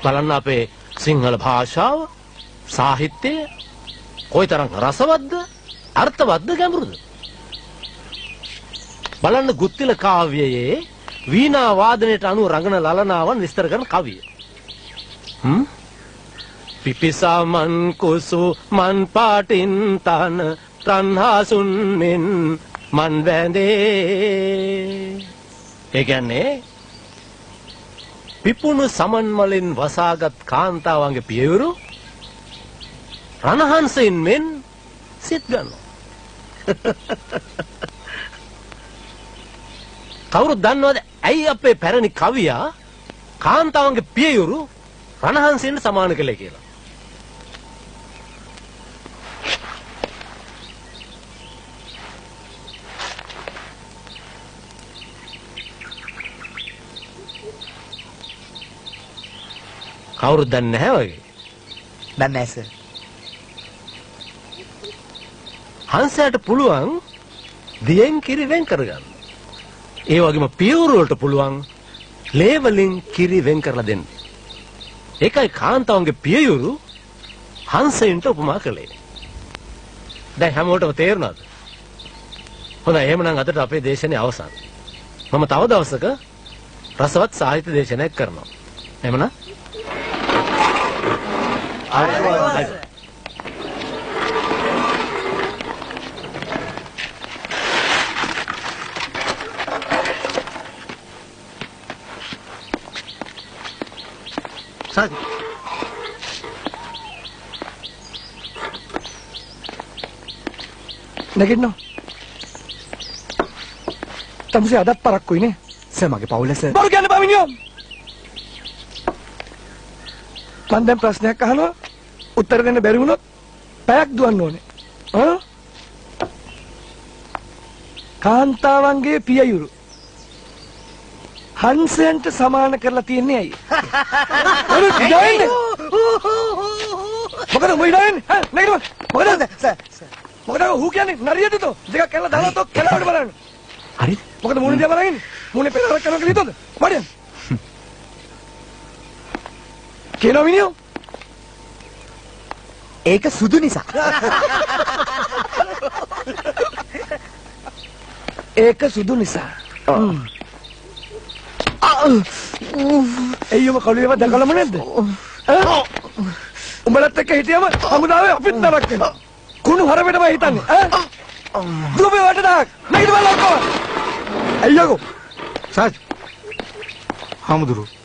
බලන්න අපේ සිංහල භාෂාව සාහිත්‍යය කොයිතරම් රසවත්ද අර්ථවත්ද ගැඹුරුද බලන්න ගුත්තිල කාව්‍යයේ වීණා වාදනයට අනුව රඟන ලලනාවන් විස්තර කරන කවිය පිපිසා මන් කුසු මන් පාටින් තන තණ්හාසුන් මෙන් මන් වැඳේ ඒ කියන්නේ පිපුණු සමන් වලින් වසාගත් කාන්තාවන්ගේ පියවරු රණහංසයෙන් මෙන් සිත් ගන්නවා. කවුරුද දන්නවද ඇයි අපේ පැරණි කවියා කාන්තාවන්ගේ පියවරු රණහංසයෙන් සමාන කළේ කියලා? කවුරුද දන්නේ නැහැ වගේ? දන්නේ නැහැ සර්. හංසයාට පුළුවන් දියෙන් කිරි වෙන් කරගන්න. ඒ වගේම පියවරු වලට පුළුවන් ලේ වලින් කිරි වෙන් කරලා දෙන්න. ඒකයි කාන්තාවන්ගේ පියවරු හංසයෙන්ට උපමා කළේ. දැන් හැමෝටම තේරුණාද? හොඳයි එහෙමනම් අදට අපේ දේශනේ අවසන්. මම තව දවසක රසවත් සාහිත්‍ය දේශනයක් කරනවා. එහෙමනම් Sadi. නැගිටිනවා. තමුසේ අදත් පරක්කුයි නේ. සර් මගේ පවුල සර්. බරු කියන්න බමිනියෝ. මම දැන් ප්‍රශ්නයක් අහනවා. උත්තර දෙන්න බැරි වුණොත් පැයක් දුවන්න ඕනේ. කාන්තාවන්ගේ පියයුරු හංසයන්ට සමාන කරලා තියන්නේ ඇයි? මොකද මොයි ඩයින්නේ? නැගිටම. මොකද සර් මොකද හු කියන්නේ නරියද තෝ? දෙකක් කැල්ල දාලා තෝ කැලවට බලන්න. හරිද? මොකද මුණ දිහා බලන්නේ? මුණේ පෙරහැරක් කරනවා කියලා හිතුවද? වඩියන්. කියනවා මිනිහෝ. ඒක සුදු නිසා. ඒක සුදු නිසා. එయ్యම කළුවේව දැකලම නැද්ද? උඹලත් එක්ක හිටියම හමුදාවේ අපිත් නරක වෙනවා. කුණු හරවෙටම හිතන්නේ ඈ? දුබේ වටදාක් නැගිට බලන්න ඔක්කොම. අයියෝ. සාජ්. හමුදුරු